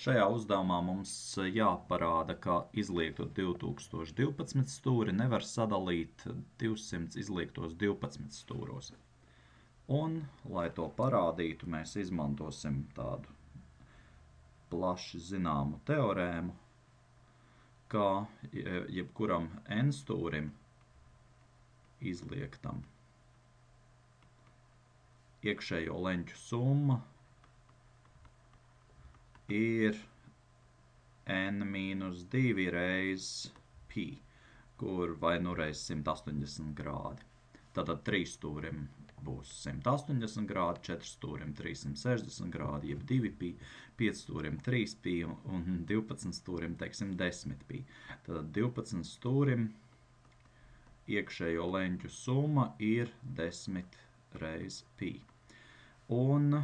Šajā uzdevumā mums jāparāda, ka izliektu 2012 stūri nevar sadalīt 200 izliektos 12 stūros. Un, lai to parādītu, mēs izmantosim tādu plaši zināmu teorēmu, ka jebkuram n stūrim izliektam iekšējo leņķu summa ir n-2 reiz pi, kur vai nu reiz 180 grādi. Tātad 3 stūrim būs 180 grādi, 4 stūrim 360 grādi, jeb 2 pi, 5 stūrim 3 pi un 12 stūrim, teiksim, 10 pi. Tātad 12 stūrim iekšējo leņķu summa ir 10 reiz pi. Un,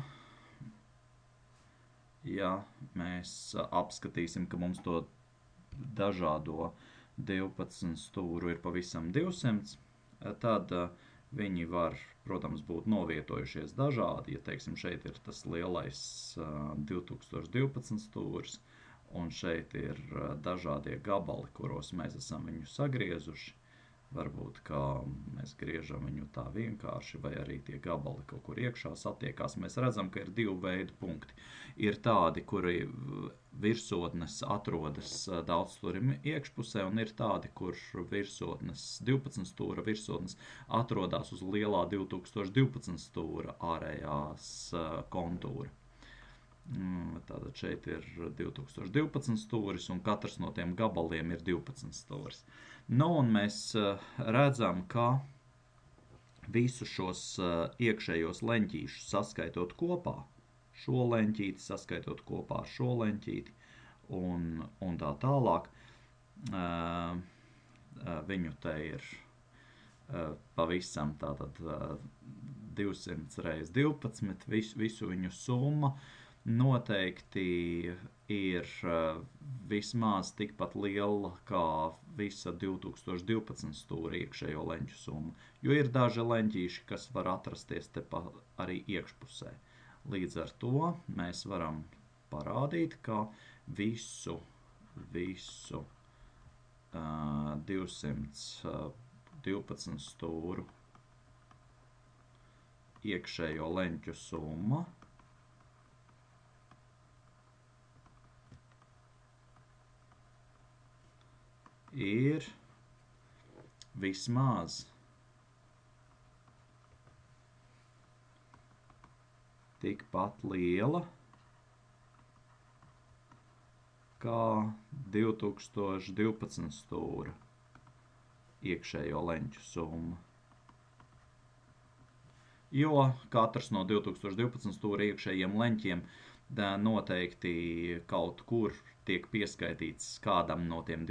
ja mēs apskatīsim, ka mums to dažādo 12 stūru ir pavisam 200, tad viņi var, protams, būt novietojušies dažādi. Ja, teiksim, šeit ir tas lielais 2012 stūris, un šeit ir dažādie gabali, kuros mēs esam viņu sagriezuši. Varbūt, ka mēs griežam viņu tā vienkārši, vai arī tie gabali kaut kur iekšā satiekās. Mēs redzam, ka ir divu veidu punkti. Ir tādi, kuri virsotnes atrodas daudzstūrim iekšpusē, un ir tādi, kur virsotnes 12 stūra virsotnes atrodas uz lielā 2012 stūra ārējās kontūra. Tātad šeit ir 2012 stūris, un katrs no tiem gabaliem ir 12 stūris. Nu, un mēs redzam, ka visus šos iekšējos leņķīšus saskaitot kopā, šo leņķīti saskaitot kopā ar šo leņķīti un tā tālāk, viņu te ir pavisam tātad 200 reiz 12, visu viņu summa noteikti ir vismaz tikpat liela kā visa 2012 stūra iekšējo leņķu summa, jo ir daži leņķīši, kas var atrasties te arī iekšpusē. Līdz ar to mēs varam parādīt, ka visu 212 stūru iekšējo leņķu summa ir vismaz tikpat liela kā 2012 stūra iekšējo leņķu summa. Jo katrs no 2012 stūra iekšējiem leņķiem noteikti kaut kur tiek pieskaitīts kādam no tiem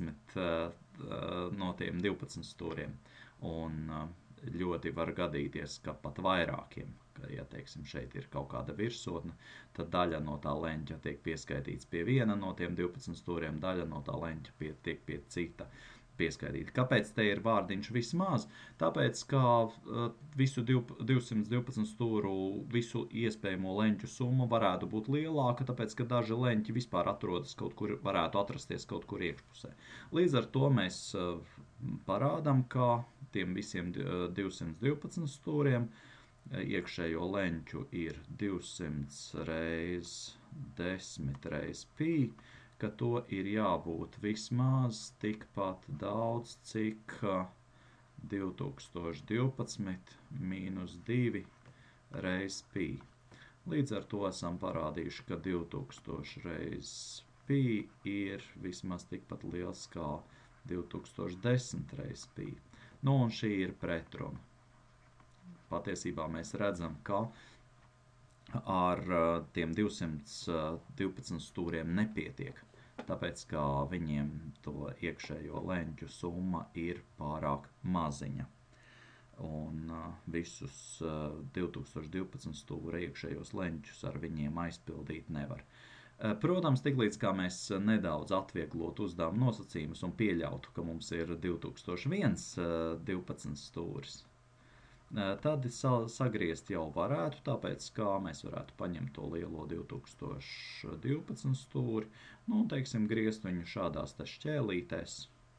12 stūriem. Un ļoti var gadīties, ka pat vairākiem, ka, ja teiksim, šeit ir kaut kāda virsotne, tad daļa no tā leņķa tiek pieskaitīts pie viena no tiem 12 stūriem, daļa no tā leņķa tiek pie cita pieskaitīt. Kāpēc te ir vārdiņš vismaz? Tāpēc, ka visu 212 stūru, visu iespējamo leņķu summa varētu būt lielāka, tāpēc, ka daži leņķi vispār atrodas kaut kur, varētu atrasties kaut kur iekšpusē. Līdz ar to mēs parādam, ka tiem visiem 212 stūriem iekšējo leņķu ir 200 reiz 10 reiz pi, ka to ir jābūt vismaz tikpat daudz, cik 2012 mīnus 2 reiz pi. Līdz ar to esam parādījuši, ka 2000 reiz pi ir vismaz tikpat liels kā 2010 reiz pi. Nu, un šī ir pretruna. Patiesībā mēs redzam, ka ar tiem 212 stūriem nepietiek, tāpēc, ka viņiem to iekšējo leņķu summa ir pārāk maziņa. Un visus 2012 stūra iekšējos leņķus ar viņiem aizpildīt nevar. Protams, tiklīdz kā mēs nedaudz atvieglotu uzdevumu nosacījumus un pieļautu, ka mums ir 2001 12 stūris, Tad sagriezt jau varētu, tāpēc kā mēs varētu paņemt to lielo 2012 stūri, nu, teiksim, griezt viņu šādās te šķēlītēs,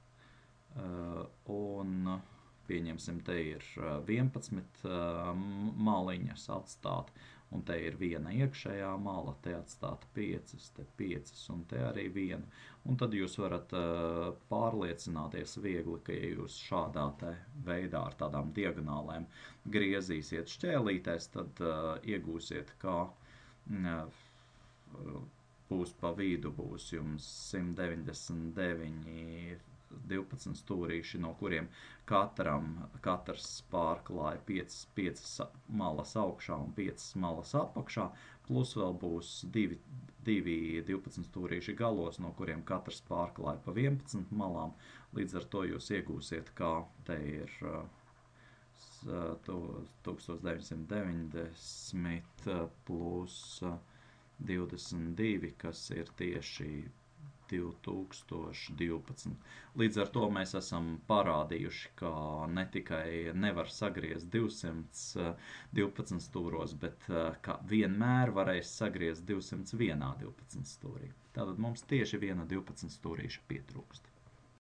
un pieņemsim, te ir 11 maliņas atstāt, un te ir viena iekšējā mala, te atstāt 5, te 5 un te arī viena. Un tad jūs varat pārliecināties viegli, ka ja jūs šādā te veidā ar tādām diagonālēm griezīsiet šķēlītēs, tad iegūsiet, kā būs pa vidu, būs jums 199 12 stūrīši, no kuriem katrs pārklāja 5 malas augšā un 5 malas apakšā, plus vēl būs 2 12 stūrīši galos, no kuriem katrs pārklāja pa 11 malām. Līdz ar to jūs iegūsiet, kā te ir 1990 plus 22, kas ir tieši 2012. Līdz ar to mēs esam parādījuši, ka ne tikai nevar sagriezt 212 stūros, bet ka vienmēr varēs sagriezt 201 12 stūrī. Tātad mums tieši viena 12 stūrīša pietrūkst.